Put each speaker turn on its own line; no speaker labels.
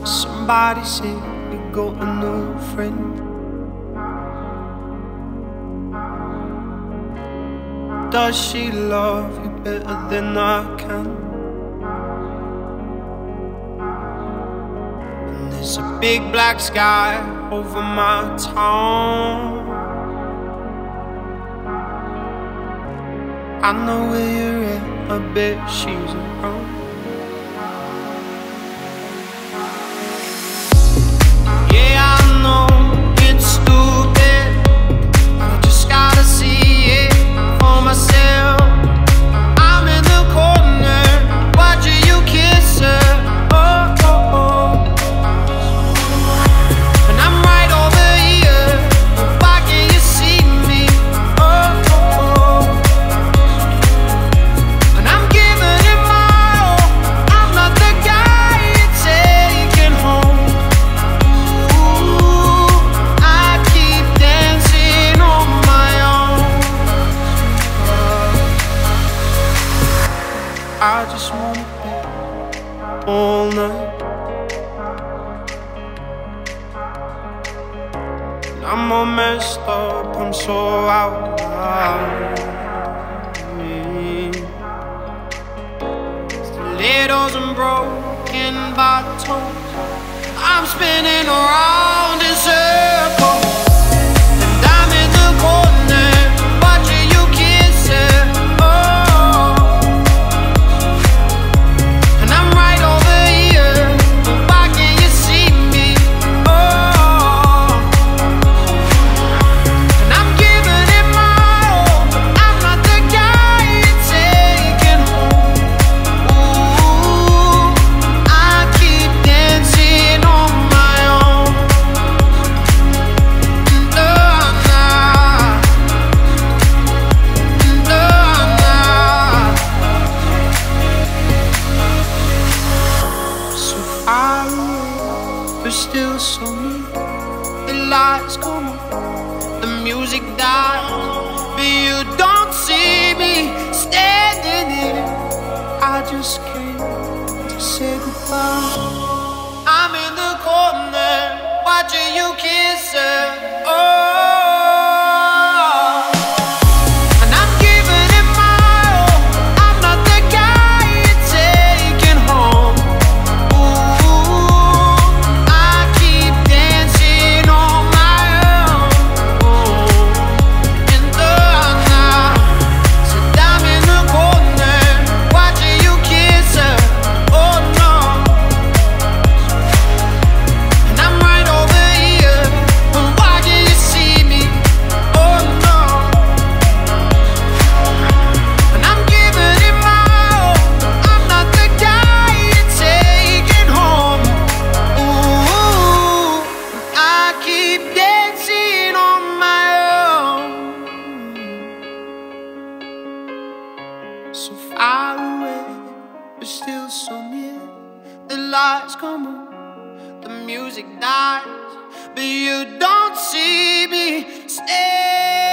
Somebody said you got a new friend. Does she love you better than I can? And there's a big black sky over my town. I know where you're at, I bet she's around. Yeah, I know it's stupid, but I just gotta see it for myself. I'm in the corner, watching you kiss her. Oh, oh, oh. And I'm right over here, why can't you see me? Oh, oh, oh. And I'm giving it my all, I'm not the guy you're taking home. Ooh, I keep dancing on my own. I just wanna be all night. And I'm all messed up, I'm so out of line. Stilettos and broken bottles, I'm spinning around in circles. And I'm in the corner, watching you kiss her. Oh, and I'm right over here, why can't you see me? Oh, and I'm giving it my all, I'm not the guy you're taking home. Ooh, I keep dancing on my own. So far away, but still so near. The lights come on, the music dies, but you don't see me standing here. I just came to say goodbye. I'm in the corner, watching you kiss her. Oh, and I'm giving it my all, I'm not the guy you're taking home. Ooh, I keep dancing on my own. In the night, said I'm in the corner, watching you kiss her. Oh no, and I'm right over here, but why can't you see me? Oh no, and I'm giving it my all, I'm not the guy you're taking home. Ooh, I keep dancing on my own. So far away, but still so near. The lights come on, the music dies, but you don't see me stay.